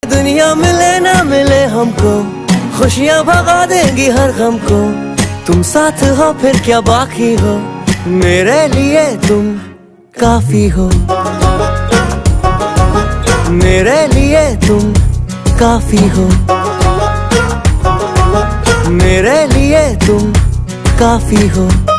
दुनिया मिले ना मिले हमको, खुशियाँ भगा देंगी हर गम को। तुम साथ हो फिर क्या बाकी हो, मेरे लिए तुम काफी हो। मेरे लिए तुम काफी हो। मेरे लिए तुम काफी हो।